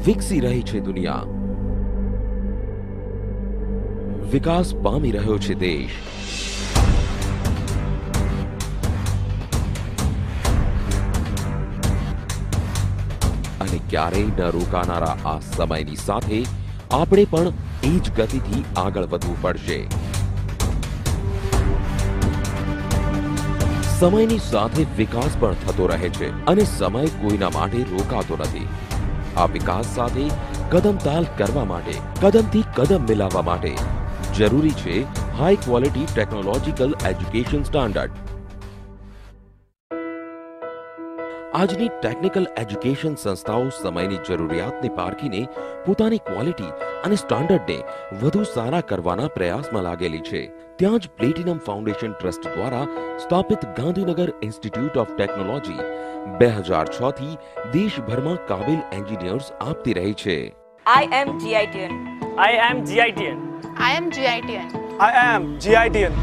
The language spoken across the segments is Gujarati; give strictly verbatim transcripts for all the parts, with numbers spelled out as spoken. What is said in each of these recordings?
વિકસી રહી છે દુનિયા, વિકાસ પામી રહ્યો છે દેશ. અને ક્યારેય ન રોકાનારા આ સમયની સાથે આપણે પણ એ જ ગતિથી આગળ વધવું પડશે. સમયની સાથે વિકાસ પણ થતો રહે છે અને સમય કોઈના માટે રોકાતો નથી. આ વિકાસ સાથે કદમતાલ કરવા માટે, કદમથી કદમ મિલાવવા માટે જરૂરી છે high quality technological education standard. આજની ટેકનિકલ એજ્યુકેશન સંસ્થાઓ સમયની જરૂરિયાતને પારખીને પોતાની ક્વોલિટી અને સ્ટાન્ડર્ડને વધુ સારા કરવાના પ્રયાસમાં લાગેલી છે. ત્યાં જ પ્લેટિનમ ફાઉન્ડેશન ટ્રસ્ટ દ્વારા સ્થાપિત ગાંધીનગર ઇન્સ્ટિટ્યૂટ ઓફ ટેકનોલોજી બે હજાર છ થી દેશભરમાં કાબિલ એન્જિનિયર્સ આપતી રહી છે. I am G I T N. I am G I T N. I am G I T N. I am G I T N.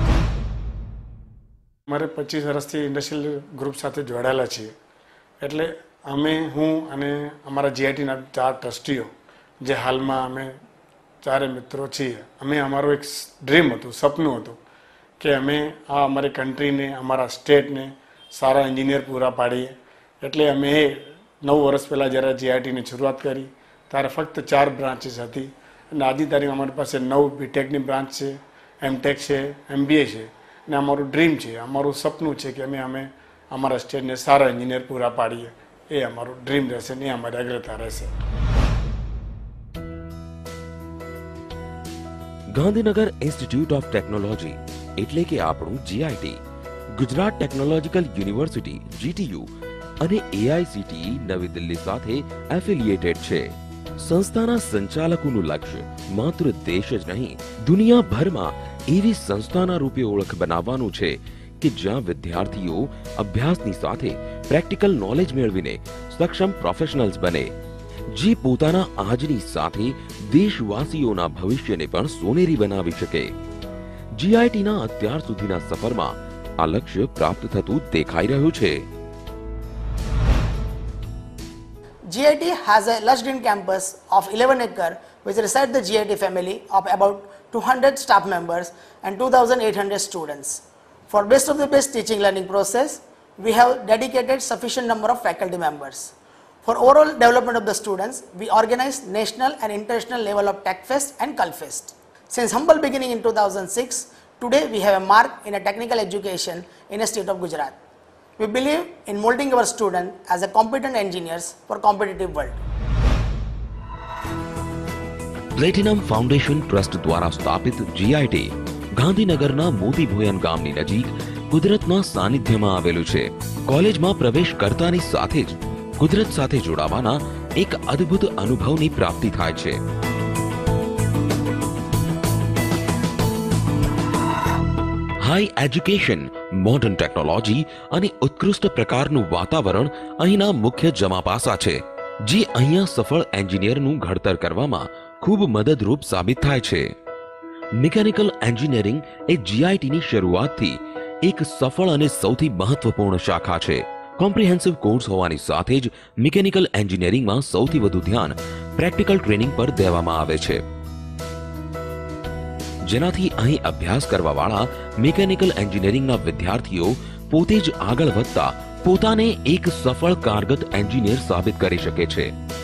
મારે પચીસ વર્ષથી ઇન્ડસ્ટ્રીયલ ગ્રુપ સાથે જોડાયેલા છીએ. એટલે અમે હું અને અમારા જીઆઈટીના ચાર ટ્રસ્ટીઓ જે હાલમાં અમે ચારે મિત્રો છીએ, અમે અમારું એક ડ્રીમ હતું, સપનું હતું કે અમે આ અમારી કન્ટ્રીને, અમારા સ્ટેટને સારા એન્જિનિયર પૂરા પાડીએ. એટલે અમે એ નવ વર્ષ પહેલાં જ્યારે જીઆઈટીની શરૂઆત કરી ત્યારે ફક્ત ચાર બ્રાન્ચીસ હતી અને આજની તારીખ અમારી પાસે નવ બીટેકની બ્રાન્ચ છે, એમટેક છે, એમબીએ છે અને અમારું ડ્રીમ છે, અમારું સપનું છે કે અમે અમે અમારા સ્ટેટને સારા એન્જિનિયર પૂરા પાડીએ. એ અમારું ડ્રીમ રહેશે ને અમારી અગ્રતા રહેશે. ગાંધીનગર ઇન્સ્ટિટ્યૂટ ઓફ ટેકનોલોજી એટલે કે આપણું GIT, Gujarat technological university GTU અને એઆઈસીટીઈ નવી દિલ્હી સાથે એફિલિયેટેડ છે. સંસ્થાના સંચાલકોનું લક્ષ્ય માત્ર દેશ જ નહીં, દુનિયાભરમાં એવી સંસ્થાના રૂપે ઓળખ બનાવવાનું છે કે જ્યાં વિદ્યાર્થીઓ અભ્યાસની સાથે પ્રેક્ટિકલ નોલેજ મેળવીને સક્ષમ પ્રોફેશનલ્સ બને, જે પોતાના આજની સાથે દેશવાસીઓના ભવિષ્યને પણ સોનેરી બનાવી શકે. જીઆઈટીના અત્યાર સુધીના સફરમાં આ લક્ષ્ય પ્રાપ્ત થતું દેખાઈ રહ્યું છે. G I T has a lush-green campus of eleven acre which resides the G I T family of about two hundred staff members and two thousand eight hundred students. For best of the best teaching learning process, we have dedicated sufficient number of faculty members. For overall development of the students, we organize national and international level of TechFest and Culfest. Since humble beginning in two thousand six, today we have a mark in a technical education in a state of Gujarat. We believe in molding our students as a competent engineers for competitive world. Platinum foundation trust દ્વારા સ્થાપિત જીઆઈટી ગાંધીનગરના મોતી ભોયન ગામની નજીક કુદરતના સાનિધ્યમાં આવેલું છે. કોલેજમાં પ્રવેશ કરતાની સાથે જ કુદરત સાથે જોડાવાના એક અદ્ભુત અનુભવની પ્રાપ્તિ થાય છે. હાઈ એજ્યુકેશન, મોડર્ન ટેકનોલોજી અને ઉત્કૃષ્ટ પ્રકારનું વાતાવરણ અહીંના મુખ્ય જમાપાસા છે, જે અહીંયા સફળ એન્જિનિયરનું ઘડતર કરવામાં ખૂબ મદદરૂપ સાબિત થાય છે. મિકેનિકલ એન્જિનિયરિંગ એ જીઆઈટીની શરૂઆતથી એક સફળ અને સૌથી મહત્વપૂર્ણ શાખા છે. કોમ્પ્રિહેન્સિવ કોર્સ હોવાની સાથે જ મિકેનિકલ એન્જિનિયરિંગમાં સૌથી વધુ ધ્યાન પ્રેક્ટિકલ ટ્રેનિંગ પર દેવામાં આવે છે, જેનાથી અહીં અભ્યાસ કરવાવાળા મિકેનિકલ એન્જિનિયરિંગના વિદ્યાર્થીઓ પોતે જ આગળ વધતા પોતાને એક સફળ કારગત એન્જિનિયર સાબિત કરી શકે છે.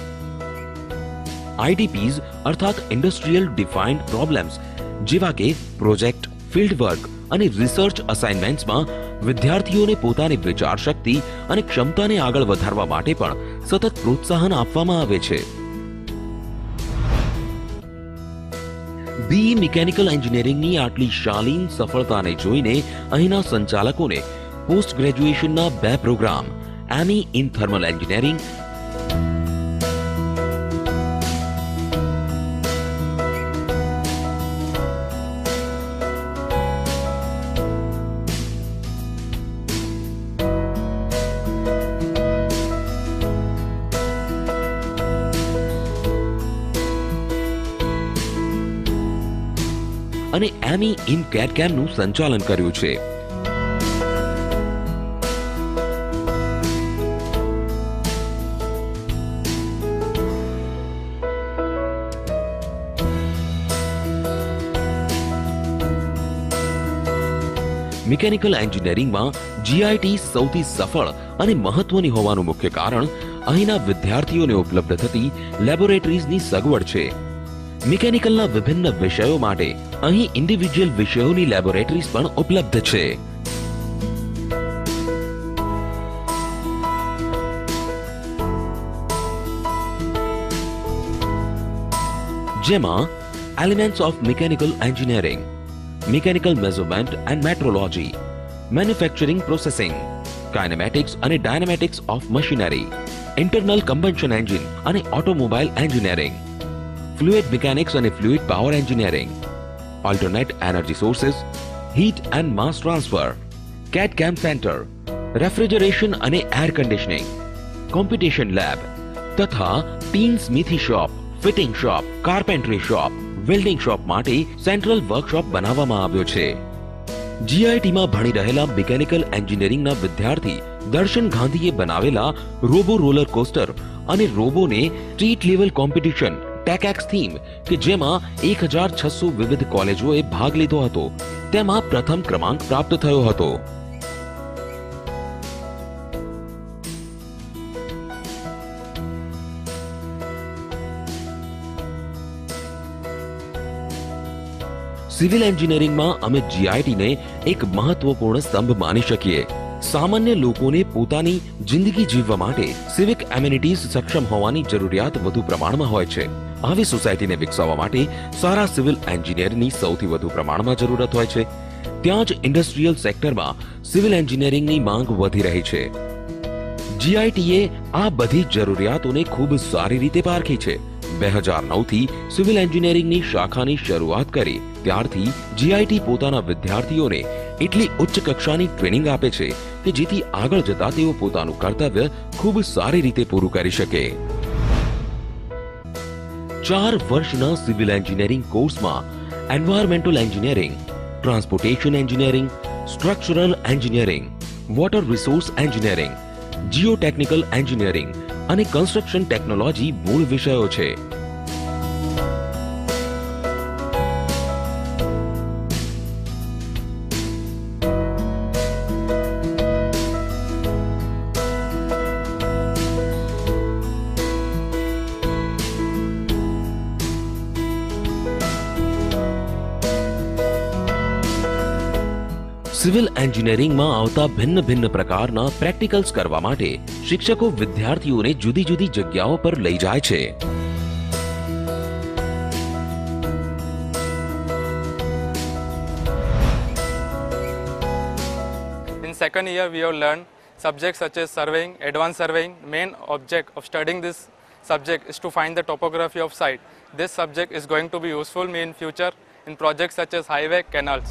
આઈડીપીઝ અર્થાત ઇન્ડસ્ટ્રીયલ ડિફાઇન્ડ પ્રોબ્લેમ્સ જેવા કે પ્રોજેક્ટ, ફિલ્ડ વર્ક અને રિસર્ચ અસાઇનમેન્ટ્સમાં વિદ્યાર્થીઓને પોતાની વિચાર શક્તિ અને ક્ષમતાને આગળ વધારવા માટે પણ સતત પ્રોત્સાહન આપવામાં આવે છે. બી મિકેનિકલ એન્જિનિયરિંગની આટલી શાલીન સફળતાને જોઈને અહીંના સંચાલકોને પોસ્ટ ગ્રેજ્યુએશનના બે programme ME in thermal engineering અને એમઈ ઇન કેડ-કેમનું સંચાલન કર્યું છે. મિકેનિકલ એન્જિનિયરિંગમાં જીઆઈટી સૌથી સફળ અને મહત્વની હોવાનું મુખ્ય કારણ અહીંના વિદ્યાર્થીઓને ઉપલબ્ધ થતી લેબોરેટરીઝની સગવડ છે. મિકેનિકલના વિભિન્ન વિષયો માટે અહીં ઇન્ડિવિડ્યુઅલ વિષયોની લેબોરેટરીઝ પણ ઉપલબ્ધ છે. જેમાં elements of mechanical engineering, mechanical measurement and metrology, manufacturing processing, kinematics અને dynamatics of machinery, internal combustion engine અને ઓટોમોબાઈલ એન્જિનિયરિંગ, ફ્લુઇડ મિકેનિક્સ અને fluid power engineering, alternate energy sources, heat and mass transfer, CAD CAM centre, refrigeration અને એર કન્ડિશનિંગ, કોમ્પ્યુટેશન લેબ તથા tin smithy shop, fitting shop, carpentry shop, welding shop માટે સેન્ટ્રલ વર્કશોપ બનાવવામાં આવ્યો છે. જીઆઈટીમાં ભણી રહેલા મિકેનિકલ એન્જિનિયરિંગના વિદ્યાર્થી દર્શન ગાંધીએ બનાવેલા રોબો રોલર કોસ્ટર અને રોબોને state level competition TechX theme કે જેમાં એક હજાર છસો વિવિધ કોલેજોએ ભાગ લીધો હતો તેમાં પ્રથમ ક્રમાંક પ્રાપ્ત થયો હતો. સિવિલ એન્જિનિયરિંગમાં અમે જીઆઈટીને એક મહત્વપૂર્ણ સ્તંભ માની શકીએ. સામાન્ય લોકોને પોતાની જિંદગી જીવવા માટે સિવિક એમિનિટીઝ સક્ષમ હોવાની જરૂરિયાત વધુ પ્રમાણમાં હોય છે. આવી સોસાયટીને વિકસાવવા માટે સારા સિવિલ એન્જિનિયરની સૌથી વધુ પ્રમાણમાં જરૂરત હોય છે. ત્યાં જ ઇન્ડસ્ટ્રીયલ સેક્ટરમાં સિવિલ એન્જિનિયરિંગની માંગ વધી રહી છે. જીઆઈટીએ આ બધી જરૂરિયાતોને ખૂબ સારી રીતે પારખી છે. બે હજાર નવ થી સિવિલ એન્જિનિયરિંગની શાખાની શરૂઆત કરી ત્યારથી જીઆઈટી પોતાના વિદ્યાર્થીઓને એટલી ઉચ્ચ કક્ષાની ટ્રેનિંગ આપે છે કે જેથી આગળ જતા તેઓ પોતાનું કર્તવ્ય ખૂબ સારી રીતે પૂરું કરી શકે. ચાર વર્ષના સિવિલ એન્જિનિયરિંગ કોર્સમાં environmental engineering, transportation engineering, structural engineering, water resource engineering, geotechnical engineering અને કન્સ્ટ્રક્શન ટેકનોલોજી મૂળ વિષયો છે. સિવિલ એન્જિનિયરિંગમાં આવતા ભિન્ન ભિન્ન પ્રકારના પ્રેક્ટિકલ્સ કરવા માટે શિક્ષકો વિદ્યાર્થીઓને જુદી જુદી જગ્યાઓ પર લઈ જાય છે. In second year, we have learned subjects such as surveying, advanced surveying. Main object of studying this subject is to find the topography of site. This subject is going to be useful me in future in projects such as highway, canals.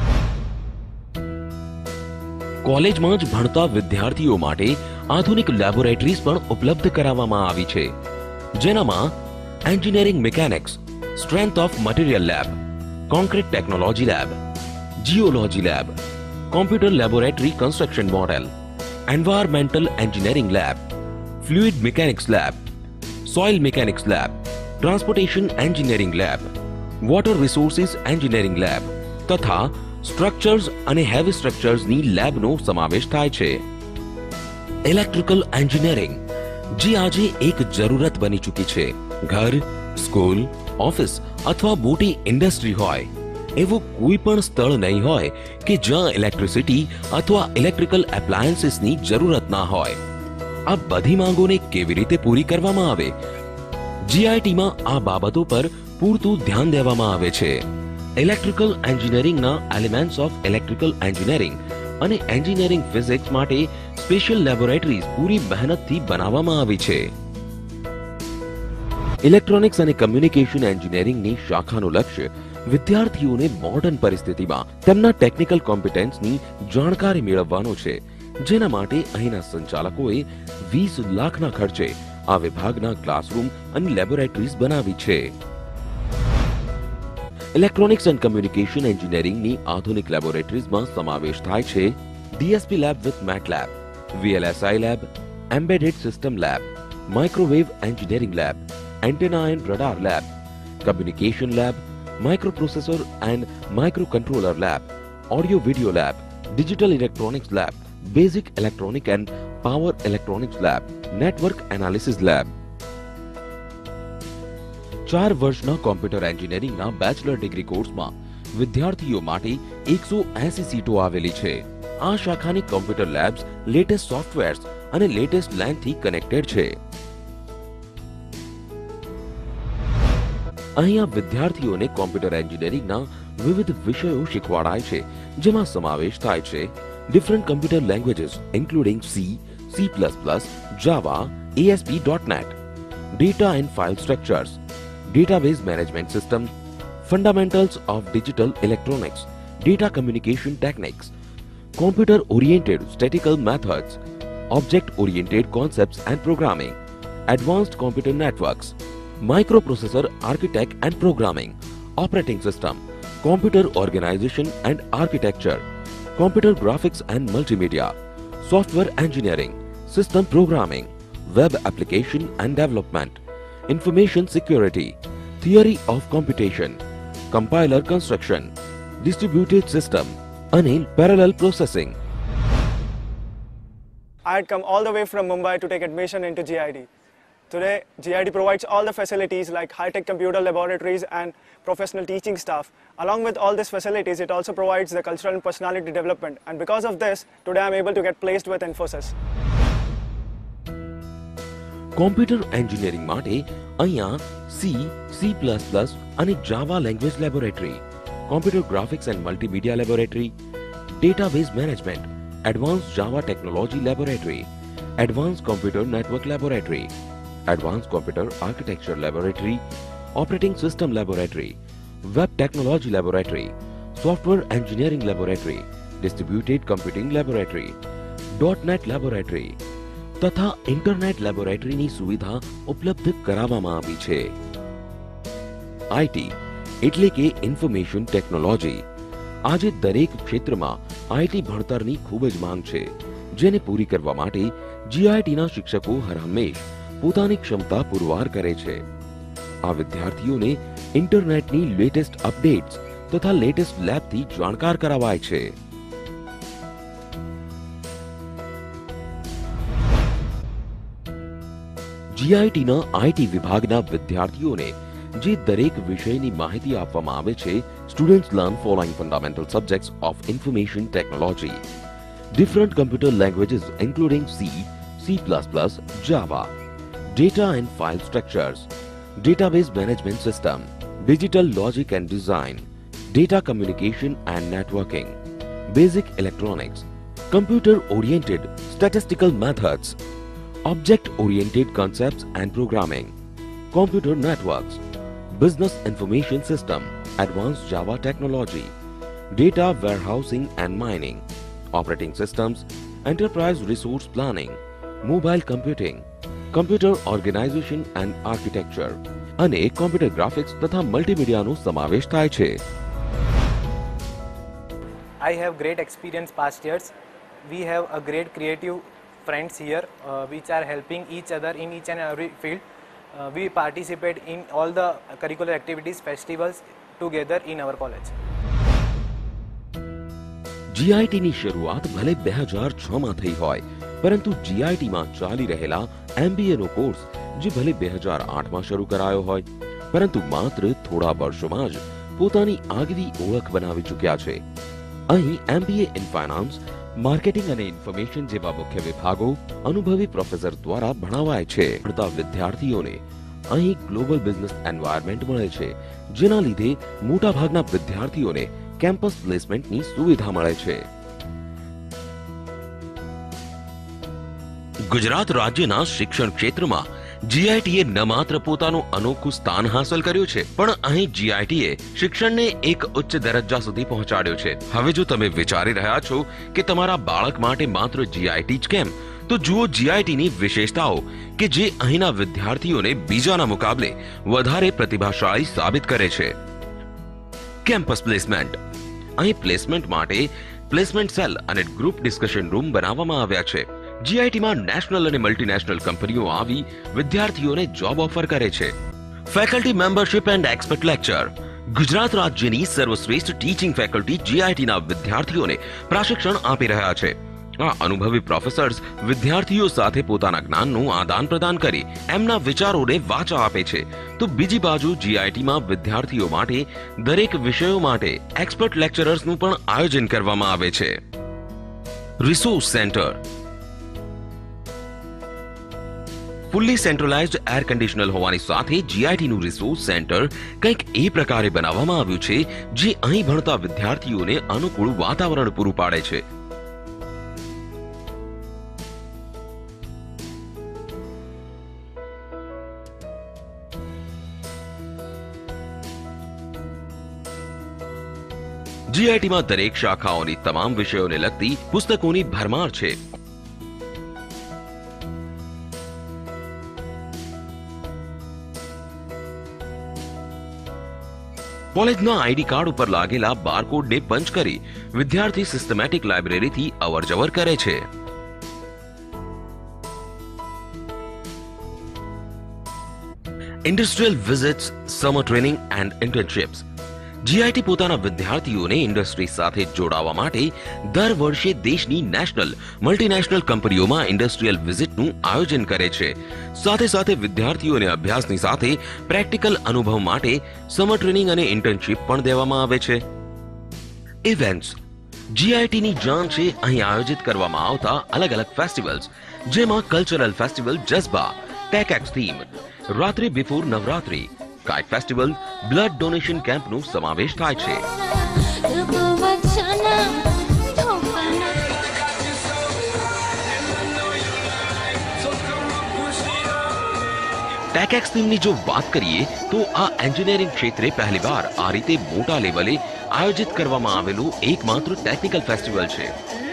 કોલેજમાં જ ભણતા વિદ્યાર્થીઓ માટે આધુનિક લેબોરેટરીઝ પણ ઉપલબ્ધ કરાવવામાં આવી છે, જેનામાં engineering mechanics, strength of material lab, concrete technology lab, geology lab, computer laboratory construction model, environmental engineering lab, fluid mechanics lab, soil mechanics lab, transportation engineering lab, water resources engineering lab તથા સ્ટ્રક્ચર્સ અને હેવી સ્ટ્રક્ચર્સની લેબનો સમાવેશ થાય છે. ઇલેક્ટ્રિકલ એન્જિનિયરિંગ જે આજે એક જરૂરત બની ચૂકી છે. ઘર, સ્કૂલ, ઓફિસ અથવા મોટી ઇન્ડસ્ટ્રી હોય એવું કોઈ પણ સ્થળ નહીં હોય કે જ્યાં ઇલેક્ટ્રિસિટી અથવા ઇલેક્ટ્રિકલ એપ્લાયન્સીસની જરૂરત ના હોય. આ બધી માંગોને કેવી રીતે પૂરી કરવામાં આવે, જીઆઈટીમાં આ બાબતો પર પૂરતું ધ્યાન દેવામાં આવે છે. ઇલેક્ટ્રિકલ એન્જિનિયરિંગના એલિમેન્ટ્સ ઓફ ઇલેક્ટ્રિકલ એન્જિનિયરિંગ અને એન્જિનિયરિંગ ફિઝિક્સ માટે સ્પેશિયલ લેબોરેટરીઝ પૂરી મહેનતથી બનાવવામાં આવી છે. ઇલેક્ટ્રોનિક્સ અને કમ્યુનિકેશન એન્જિનિયરિંગની શાખાનું લક્ષ્ય વિદ્યાર્થીઓને મોડર્ન પરિસ્થિતિમાં તેમના ટેકનિકલ કોમ્પિટન્સની જાણકારી મેળવવાનો છે, જેના માટે અહીંના સંચાલકોએ વીસ લાખના ખર્ચે આ વિભાગના ક્લાસરૂમ અને લેબોરેટરીઝ બનાવી છે. ઇલેક્ટ્રોનિક્સ એન્ડ કમ્યુનિકેશન એન્જિનિયરિંગની આધુનિક લેબોરેટરીઝમાં સમાવેશ થાય છે DSP lab with MATLAB, VLSI lab, embedded system lab, microwave engineering lab, antenna and radar lab, communication lab, microprocessor and microcontroller lab, audio video lab, Digital Electronics Lab, Basic Electronic and Power Electronics Lab, Network Analysis Lab. ચાર વર્ષના કોમ્પ્યુટર એન્જિનિયરિંગના બેચલર ડિગ્રી કોર્સમાં વિદ્યાર્થીઓ માટે એકસો એસી સીટો આવેલી છે. આ શાખાની કોમ્પ્યુટર લેબ્સ લેટેસ્ટ સોફ્ટવેર્સ અને લેટેસ્ટ લેનથી કનેક્ટેડ છે. અહીંયા વિદ્યાર્થીઓને કોમ્પ્યુટર એન્જિનિયરિંગના વિવિધ વિષયો શીખવાડાય છે, જેમાં સમાવેશ થાય છે different computer languages including C, C plus plus, Java, A S P dot net, data and file structures, database management system, fundamentals of digital electronics, data communication techniques, computer oriented statistical methods, object oriented concepts and programming, advanced computer networks, microprocessor architect and programming, operating system, computer organization and architecture, computer graphics and multimedia, software engineering, system programming, web application and development, information security, theory of computation, compiler construction, distributed system, and parallel processing. I had come all the way from Mumbai to take admission into G I T. Today, G I T provides all the facilities like high-tech computer laboratories and professional teaching staff. Along with all these facilities, it also provides the cultural and personality development. And because of this, today I'm able to get placed with Infosys. Computer engineering માટે અહીંયા સી, સી પ્લસ પ્લસ અને Java language laboratory, computer graphics and multimedia laboratory, database management, advance Java technology laboratory, advance computer network laboratory, advance computer architecture laboratory, operating system laboratory, web technology laboratory, software engineering laboratory, distributed computing laboratory, dot net laboratory તથા ઇન્ટરનેટ લેબોરેટરીની સુવિધા ઉપલબ્ધ કરાવવામાં આવી છે. આઈટી એટલે કે ઇન્ફોર્મેશન ટેકનોલોજી. આજે દરેક ક્ષેત્રમાં આઈટી ભણતરની ખૂબ જ માંગ છે, જેને પૂરી કરવા માટે જીઆઈટીના શિક્ષકો હરહંમેશ પોતાની ક્ષમતા પુરવાર કરે છે. આ વિદ્યાર્થીઓને ઇન્ટરનેટની લેટેસ્ટ અપડેટ્સ તથા લેટેસ્ટ લેબથી જાણકાર કરાવાય છે. જીઆઈટીના આઈટી વિભાગના વિદ્યાર્થીઓને જે દરેક વિષયની માહિતી આપવામાં આવે છે, students learn following fundamental subjects of information technology, different computer languages including C, C plus plus, Java, data and file structures, database management system, digital logic and design, data communication and networking, basic electronics, computer-oriented statistical methods, object-oriented concepts and programming, computer networks, business information system, advanced Java technology, data warehousing and mining, operating systems, enterprise resource planning, mobile computing, computer organization and architecture, અને computer graphics તથા મલ્ટીમીડિયાનો સમાવેશ થાય છે. I have great experience past years. We have a great creative friends here uh, which are helping each other in each and every field. Uh, we participate in all the curricular activities, festivals together in our college. જીઆઈટીની શરૂઆત ભલે બે હજાર છ માં થઈ હોય, પરંતુ જીઆઈટીમાં ચાલી રહેલા એમબીએનો કોર્સ જે ભલે બે હજાર આઠ માં શરૂ કરાયો હોય, પરંતુ માત્ર થોડા વર્ષોમાં જ પોતાની આગવી ઓળખ બનાવી ચૂક્યા છે. અહીં એમબીએ ઇન ફાઇનાન્સ, માર્કેટિંગ અને ઇન્ફોર્મેશન જેવા મુખ્ય વિભાગો અનુભવી પ્રોફેસર દ્વારા ભણાવાય છે. ભણતા વિદ્યાર્થીઓને અહીં ગ્લોબલ બિઝનેસ એન્વાયરમેન્ટ મળે છે, જેના લીધે મોટાભાગના વિદ્યાર્થીઓને કેમ્પસ પ્લેસમેન્ટની સુવિધા મળે છે. ગુજરાત રાજ્યના શિક્ષણ ક્ષેત્રમાં જીઆઈટીએ ન માત્ર પોતાનું અનોખું સ્થાન હાંસલ કર્યું છે, પણ અહીં જીઆઈટીએ શિક્ષણને એક ઉચ્ચ દરજ્જા સુધી પહોંચાડ્યો છે. હવે જો તમે વિચારી રહ્યા છો કે તમારા બાળક માટે માત્ર જીઆઈટી જ કેમ, તો જુઓ જીઆઈટીની વિશેષતાઓ કે જે અહીંના વિદ્યાર્થીઓને બીજાના મુકાબલે વધારે પ્રતિભાશાળી સાબિત કરે છે. Campus placement. અહીં પ્લેસમેન્ટ માટે પ્લેસમેન્ટ સેલ અને ગ્રુપ ડિસ્કશન રૂમ બનાવવામાં આવ્યા છે. જીઆઈટીમાં નેશનલ અને મલ્ટીનેશનલ કંપનીઓ આવી વિદ્યાર્થીઓને જોબ ઓફર કરે છે. Faculty membership and expert lecture. Gujarat રાજ્યની સર્વશ્રેષ્ઠ ટીચિંગ ફેકલ્ટી જીઆઈટીના વિદ્યાર્થીઓને પ્રશિક્ષણ આપી રહ્યા છે. આ અનુભવી પ્રોફેસર્સ વિદ્યાર્થીઓ સાથે પોતાના જ્ઞાનનું આદાન પ્રદાન કરી એમના વિચારોને વાચા આપે છે. તો બીજી બાજુ જીઆઈટીમાં વિદ્યાર્થીઓ માટે દરેક વિષયો માટે એક્સપર્ટ લેક્ચરર્સનું પણ આયોજન કરવામાં આવે છે. Resource centre fully centralised air conditioner હોવાની સાથે જીઆઈટીનું રિસોર્સ સેન્ટર કંઈક એ પ્રકારે બનાવવામાં આવ્યું છે જે અહીં ભણતા વિદ્યાર્થીઓને અનુકૂળ વાતાવરણ પૂરું પાડે છે. જીઆઈટીમાં દરેક શાખાઓની તમામ વિષયોને લગતી પુસ્તકોની ભરમાર છે. કોલેજના આઈડી કાર્ડ ઉપર લાગેલા બારકોડને પંચ કરી વિદ્યાર્થી સિસ્ટમેટિક લાઇબ્રેરીથી અવરજવર કરે છે. Industrial visits, summer training and internships. GIT પોતાના વિદ્યાર્થીઓને ઇન્ડસ્ટ્રી સાથે જોડાવા માટે દર વર્ષે દેશની નેશનલ, મલ્ટીનેશનલ કંપનીઓમાં ઇન્ડસ્ટ્રીયલ વિઝિટનું આયોજન કરે છે. સાથે સાથે વિદ્યાર્થીઓને અભ્યાસની સાથે પ્રેક્ટિકલ અનુભવ માટે સમર ટ્રેનિંગ અને ઇન્ટર્નશિપ પણ દેવામાં આવે છે. ઇવેન્ટ્સ. જીઆઈટીની જાન છે અહીં આયોજિત કરવામાં આવતા અલગ અલગ ફેસ્ટિવલ્સ, જેમાં cultural festival Jazba, TechX theme, Ratri before Navratri, kite festival, blood donation કેમ્પનો સમાવેશ થાય છે. ટેકએક્સ થીમની જો વાત કરીએ તો આ એન્જિનિયરિંગ ક્ષેત્રે પહેલીવાર આ રીતે મોટા લેવલે આયોજિત કરવામાં આવેલું એકમાત્ર ટેકનિકલ ફેસ્ટિવલ છે.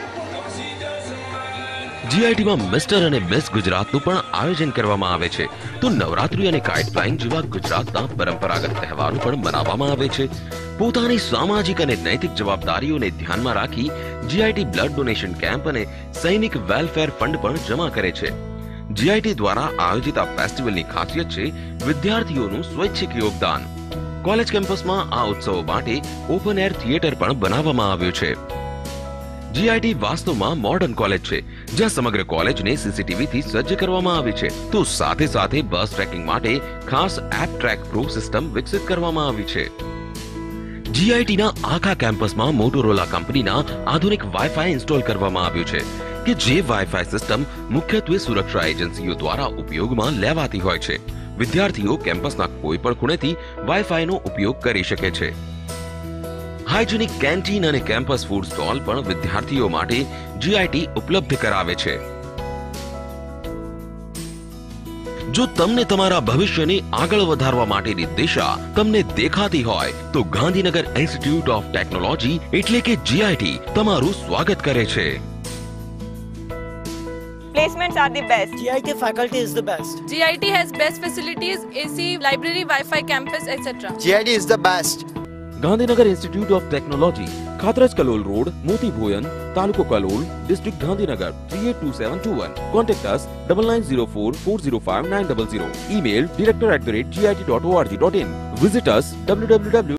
જીઆઈટીમાં મિસ્ટર અને મિસ ગુજરાતનું પણ આયોજન કરવામાં આવે છે. તો નવરાત્રી અને કાઇટ ફ્લાઇંગ જેવા ગુજરાતના પરંપરાગત તહેવારો પણ મનાવવામાં આવે છે. પોતાની સામાજિક અને નૈતિક જવાબદારીઓને ધ્યાનમાં રાખી જીઆઈટી બ્લડ ડોનેશન કેમ્પ અને સૈનિક વેલફેર ફંડ પણ જમા કરે છે. જીઆઈટી દ્વારા આયોજિત આ ફેસ્ટિવલની ખાસિયત છે વિદ્યાર્થીઓનું સ્વૈચ્છિક યોગદાન. કોલેજ કેમ્પસમાં આ ઉત્સવો માટે ઓપન એર થિયેટર પણ બનાવવામાં આવ્યું છે. જીઆઈટી વાસ્તવમાં મોડર્ન કોલેજ છે, જ્યાં સમગ્ર કોલેજને સીસીટીવી થી સજ્જ કરવામાં આવી છે. તો સાથે સાથે બસ ટ્રેકિંગ માટે ખાસ એપ ટ્રેક પ્રો સિસ્ટમ વિકસિત કરવામાં આવી છે. જીઆઈટીના આખા કેમ્પસમાં મોટોરોલા કંપનીના આધુનિક વાઈફાઈ ઇન્સ્ટોલ કરવામાં આવ્યું છે કે જે વાઈફાઈ સિસ્ટમ મુખ્યત્વે સુરક્ષા એજન્સીઓ દ્વારા ઉપયોગમાં લેવાતી હોય છે. વિદ્યાર્થીઓ કેમ્પસના કોઈ પણ ખૂણેથી વાઈફાઈનો ઉપયોગ કરી શકે છે. હાઇજેનિક કેન્ટીન અને કેમ્પસ ફૂડ સ્ટોલ પણ વિદ્યાર્થીઓ માટે જીઆઈટી ઉપલબ્ધ કરાવે છે. જો તમને તમારા ભવિષ્યને આગળ વધારવા માટેની દિશા તમને દેખાતી હોય તો ગાંધીનગર ઇન્સ્ટિટ્યૂટ ઓફ ટેકનોલોજી એટલે કે જીઆઈટી તમારું સ્વાગત કરે છે. Placements are the best. G I T faculty is the best. G I T has best facilities, A C, library, Wi-Fi, campus, et cetera. G I T is the best. Gandhinagar institute of technology, Khatraj Kalol road, Moti Bhoyan, તાલુકો Kalol, district Gandhinagar three eight two seven two one. Contact us nine nine zero four four zero five nine zero zero. Email director at the rate g i t dot org dot in. Visit us w w w